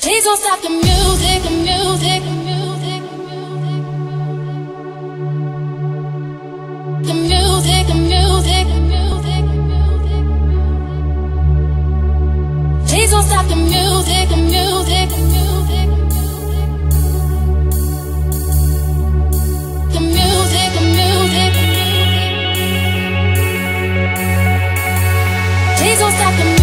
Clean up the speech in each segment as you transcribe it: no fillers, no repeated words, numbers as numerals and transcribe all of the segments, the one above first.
Please don't stop the music, the music, the music, the music, the music, the music, the music. Please don't stop the music, the music, the music, the music, the music. Please don't stop the music, the music.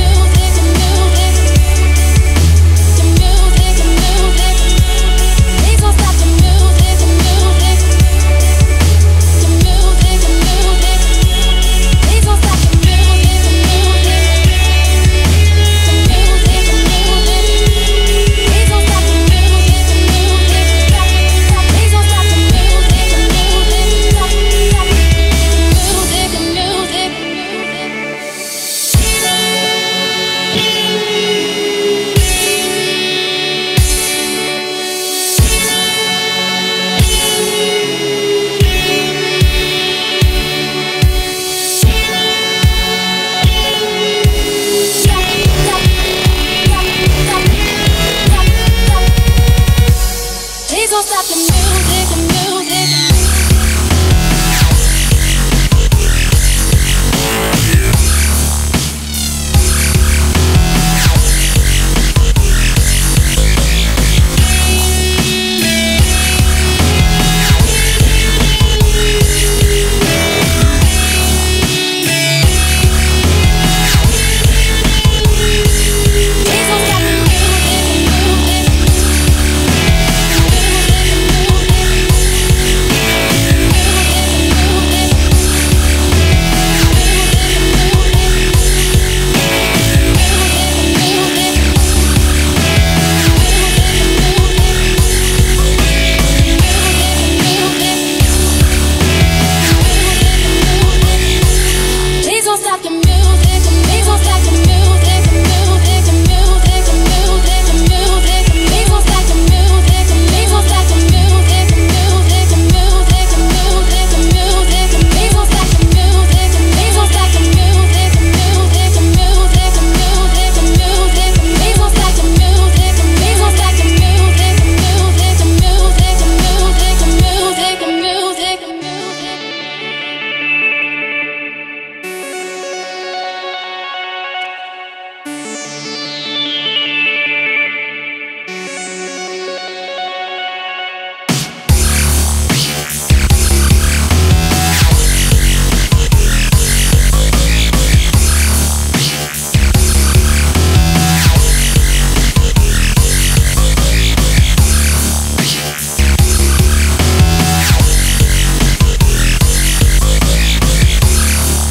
Don't stop the music, the music.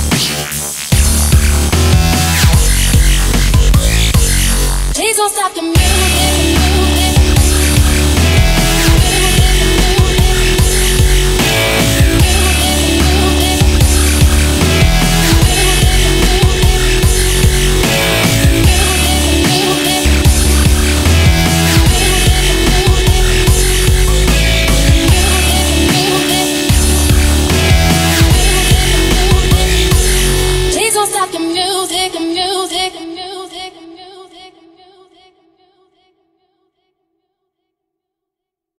Please don't stop the music.